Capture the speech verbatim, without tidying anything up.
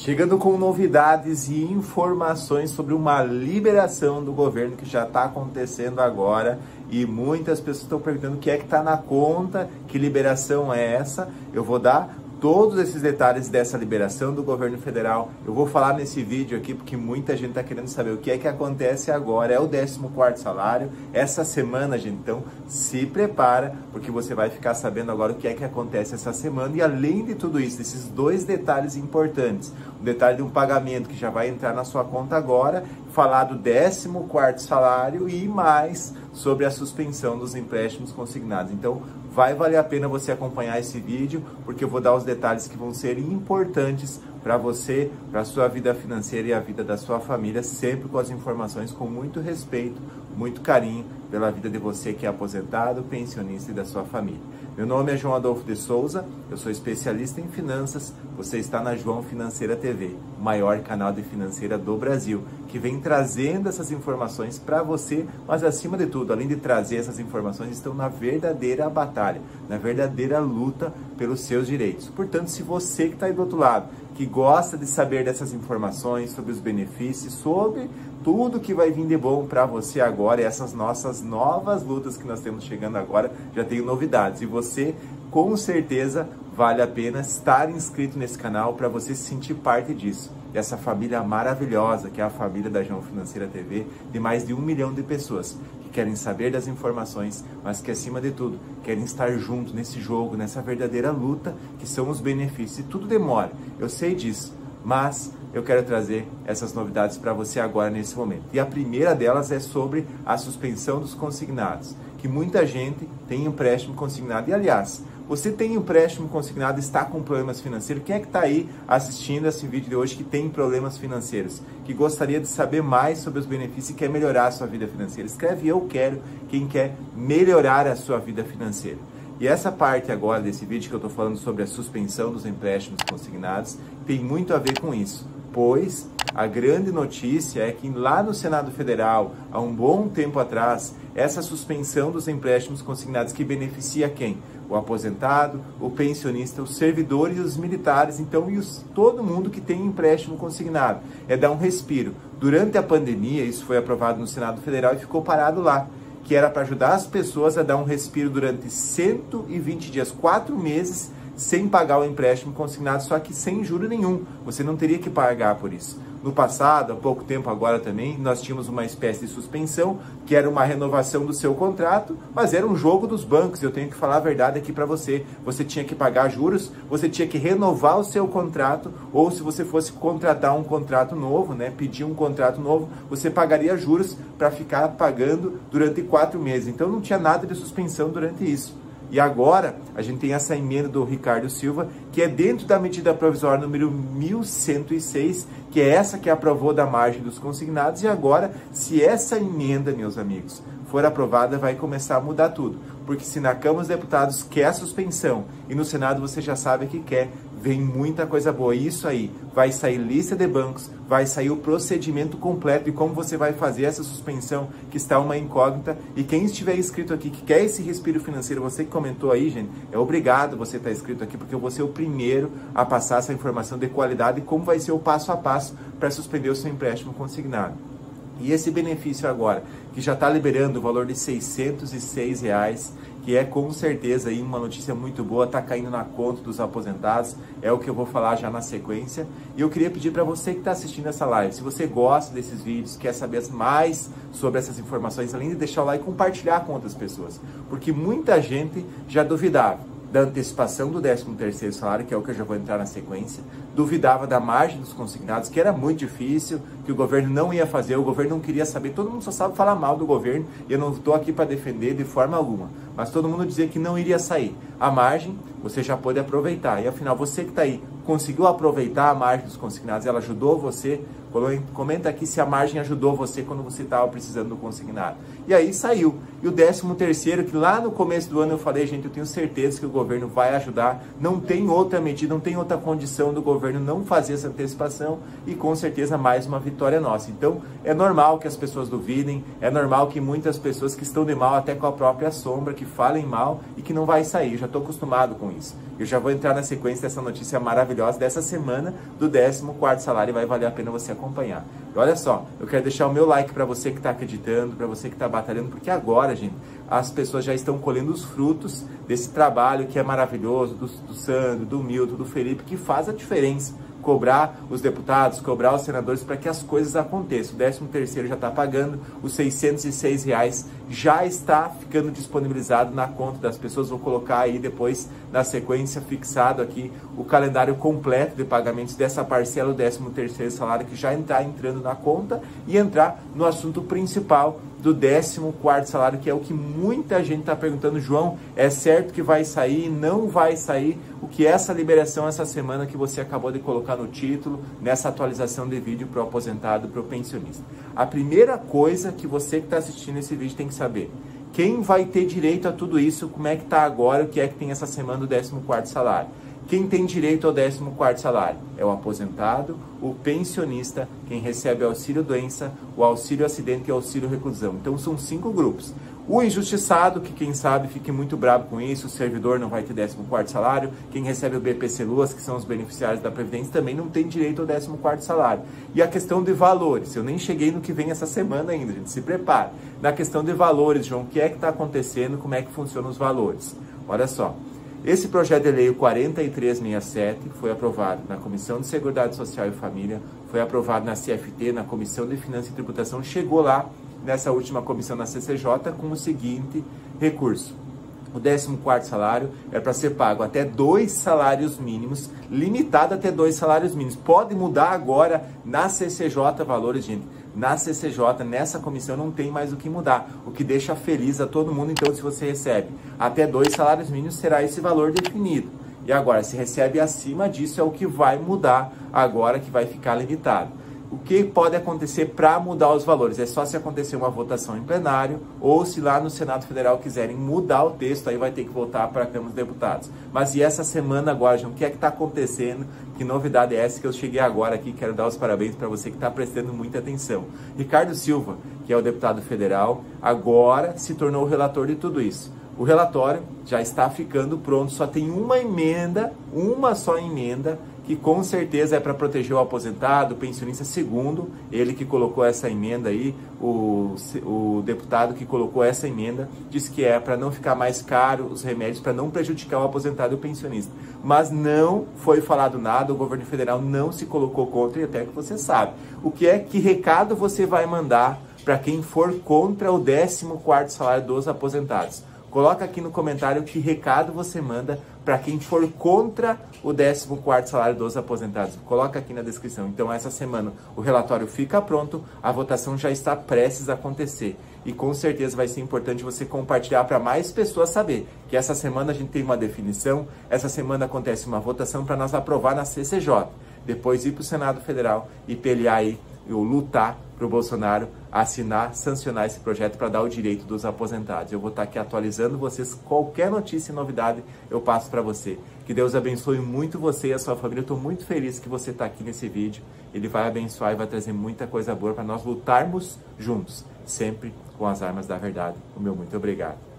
Chegando com novidades e informações sobre uma liberação do governo que já está acontecendo agora e muitas pessoas estão perguntando o que é que está na conta, que liberação é essa. Eu vou dar todos esses detalhes dessa liberação do governo federal. Eu vou falar nesse vídeo aqui porque muita gente está querendo saber o que é que acontece agora. É o décimo quarto salário, essa semana, gente. Então, se prepara, porque você vai ficar sabendo agora o que é que acontece essa semana. E além de tudo isso, esses dois detalhes importantes. O detalhe de um pagamento que já vai entrar na sua conta agora, falar do décimo quarto salário e mais sobre a suspensão dos empréstimos consignados. Então, vai valer a pena você acompanhar esse vídeo, porque eu vou dar os detalhes que vão ser importantes para você, para a sua vida financeira e a vida da sua família, sempre com as informações com muito respeito, muito carinho pela vida de você que é aposentado, pensionista e da sua família. Meu nome é João Adolfo de Souza, eu sou especialista em finanças, você está na João Financeira T V, o maior canal de financeira do Brasil, que vem trazendo essas informações para você, mas acima de tudo, além de trazer essas informações, estão na verdadeira batalha, na verdadeira luta pelos seus direitos. Portanto, se você que está aí do outro lado, que gosta de saber dessas informações, sobre os benefícios, sobre tudo que vai vir de bom para você agora, e essas nossas novas lutas que nós temos chegando agora, já tenho novidades. E você, com certeza, vale a pena estar inscrito nesse canal para você se sentir parte disso. Dessa família maravilhosa, que é a família da João Financeira T V, de mais de um milhão de pessoas que querem saber das informações, mas que, acima de tudo, querem estar junto nesse jogo, nessa verdadeira luta, que são os benefícios. E tudo demora, eu sei disso, mas eu quero trazer essas novidades para você agora, nesse momento. E a primeira delas é sobre a suspensão dos consignados, que muita gente tem empréstimo consignado. E, aliás, você tem empréstimo consignado, está com problemas financeiros? Quem é que está aí assistindo esse vídeo de hoje que tem problemas financeiros? Que gostaria de saber mais sobre os benefícios e quer melhorar a sua vida financeira? Escreve "eu quero" quem quer melhorar a sua vida financeira. E essa parte agora desse vídeo que eu estou falando sobre a suspensão dos empréstimos consignados tem muito a ver com isso, pois a grande notícia é que lá no Senado Federal, há um bom tempo atrás, essa suspensão dos empréstimos consignados que beneficia quem? O aposentado, o pensionista, os servidores e os militares, então, e os, todo mundo que tem empréstimo consignado. É dar um respiro. Durante a pandemia, isso foi aprovado no Senado Federal e ficou parado lá, que era para ajudar as pessoas a dar um respiro durante cento e vinte dias, quatro meses, sem pagar o empréstimo consignado, só que sem juro nenhum. Você não teria que pagar por isso. No passado, há pouco tempo agora também, nós tínhamos uma espécie de suspensão, que era uma renovação do seu contrato, mas era um jogo dos bancos. Eu tenho que falar a verdade aqui para você. Você tinha que pagar juros, você tinha que renovar o seu contrato, ou se você fosse contratar um contrato novo, né, pedir um contrato novo, você pagaria juros para ficar pagando durante quatro meses. Então não tinha nada de suspensão durante isso. E agora, a gente tem essa emenda do Ricardo Silva, que é dentro da medida provisória número mil cento e seis, que é essa que aprovou da margem dos consignados. E agora, se essa emenda, meus amigos, for aprovada, vai começar a mudar tudo. Porque se na Câmara dos Deputados quer a suspensão e no Senado você já sabe que quer, vem muita coisa boa. E isso aí, vai sair lista de bancos, vai sair o procedimento completo de como você vai fazer essa suspensão, que está uma incógnita. E quem estiver inscrito aqui, que quer esse respiro financeiro, você que comentou aí, gente, é obrigado você estar inscrito aqui, porque eu vou ser o primeiro a passar essa informação de qualidade e como vai ser o passo a passo para suspender o seu empréstimo consignado. E esse benefício agora, que já está liberando o valor de seiscentos e seis reais, que é com certeza aí uma notícia muito boa, está caindo na conta dos aposentados, é o que eu vou falar já na sequência. E eu queria pedir para você que está assistindo essa live, se você gosta desses vídeos, quer saber mais sobre essas informações, além de deixar o like e compartilhar com outras pessoas, porque muita gente já duvidava da antecipação do décimo terceiro salário, que é o que eu já vou entrar na sequência, duvidava da margem dos consignados, que era muito difícil, que o governo não ia fazer, o governo não queria saber, todo mundo só sabe falar mal do governo, e eu não estou aqui para defender de forma alguma, mas todo mundo dizia que não iria sair. A margem, você já pode aproveitar, e afinal, você que está aí, conseguiu aproveitar a margem dos consignados, ela ajudou você? Comenta aqui se a margem ajudou você quando você estava precisando do consignado. E aí saiu. E o décimo terceiro, que lá no começo do ano eu falei, gente, eu tenho certeza que o governo vai ajudar. Não tem outra medida, não tem outra condição do governo não fazer essa antecipação. E com certeza mais uma vitória nossa. Então é normal que as pessoas duvidem, é normal que muitas pessoas que estão de mal, até com a própria sombra, que falem mal e que não vai sair. Eu já estou acostumado com isso. Eu já vou entrar na sequência dessa notícia maravilhosa dessa semana do décimo quarto salário e vai valer a pena você acompanhar. E olha só, eu quero deixar o meu like para você que está acreditando, para você que está batalhando, porque agora, gente, as pessoas já estão colhendo os frutos desse trabalho que é maravilhoso, do, do Sandro, do Milton, do Felipe, que faz a diferença. Cobrar os deputados, cobrar os senadores para que as coisas aconteçam. O décimo terceiro já está pagando, os seiscentos e seis reais já está ficando disponibilizado na conta das pessoas. Vou colocar aí depois, na sequência, fixado aqui o calendário completo de pagamentos dessa parcela do décimo terceiro salário, que já está entrando na conta, e entrar no assunto principal do décimo quarto salário, que é o que muita gente está perguntando. João, é certo que vai sair? Não vai sair? O que é essa liberação essa semana que você acabou de colocar no título, nessa atualização de vídeo para o aposentado, para o pensionista? A primeira coisa que você que está assistindo esse vídeo tem que saber: quem vai ter direito a tudo isso, como é que está agora, o que é que tem essa semana do décimo quarto salário. Quem tem direito ao décimo quarto salário? É o aposentado, o pensionista, quem recebe auxílio-doença, o auxílio-acidente e o auxílio-reclusão. Então são cinco grupos. O injustiçado, que quem sabe fique muito bravo com isso, o servidor não vai ter décimo quarto salário. Quem recebe o B P C Luas, que são os beneficiários da Previdência, também não tem direito ao décimo quarto salário. E a questão de valores, eu nem cheguei no que vem essa semana ainda, gente, se prepare. Na questão de valores, João, o que é que está acontecendo, como é que funcionam os valores? Olha só. Esse projeto de lei quarenta e três sessenta e sete foi aprovado na Comissão de Seguridade Social e Família, foi aprovado na C F T, na Comissão de Finanças e Tributação, chegou lá nessa última comissão na C C J com o seguinte recurso: o décimo quarto salário é para ser pago até dois salários mínimos, limitado até dois salários mínimos. Pode mudar agora na C C J valores, gente. Na C C J, nessa comissão, não tem mais o que mudar, o que deixa feliz a todo mundo. Então, se você recebe até dois salários mínimos, será esse valor definido. E agora, se recebe acima disso, é o que vai mudar agora, que vai ficar limitado. O que pode acontecer para mudar os valores? É só se acontecer uma votação em plenário, ou se lá no Senado Federal quiserem mudar o texto, aí vai ter que voltar para a Câmara dos Deputados. Mas e essa semana agora, João, o que é que está acontecendo? Que novidade é essa que eu cheguei agora aqui? Quero dar os parabéns para você que está prestando muita atenção. Ricardo Silva, que é o deputado federal, agora se tornou o relator de tudo isso. O relatório já está ficando pronto, só tem uma emenda, uma só emenda, que com certeza é para proteger o aposentado, o pensionista. Segundo ele que colocou essa emenda aí, o, o deputado que colocou essa emenda, disse que é para não ficar mais caro os remédios, para não prejudicar o aposentado e o pensionista. Mas não foi falado nada, o governo federal não se colocou contra, e até que você sabe. O que é, que recado você vai mandar para quem for contra o décimo quarto salário dos aposentados? Coloca aqui no comentário que recado você manda para quem for contra o décimo quarto salário dos aposentados. Coloca aqui na descrição. Então, essa semana o relatório fica pronto, a votação já está prestes a acontecer. E com certeza vai ser importante você compartilhar para mais pessoas saber que essa semana a gente tem uma definição, essa semana acontece uma votação para nós aprovar na C C J. Depois ir para o Senado Federal e pelear aí, ou lutar para o Bolsonaro assinar, sancionar esse projeto para dar o direito dos aposentados. Eu vou estar aqui atualizando vocês, qualquer notícia e novidade eu passo para você. Que Deus abençoe muito você e a sua família. Eu estou muito feliz que você está aqui nesse vídeo. Ele vai abençoar e vai trazer muita coisa boa para nós lutarmos juntos, sempre com as armas da verdade. O meu muito obrigado.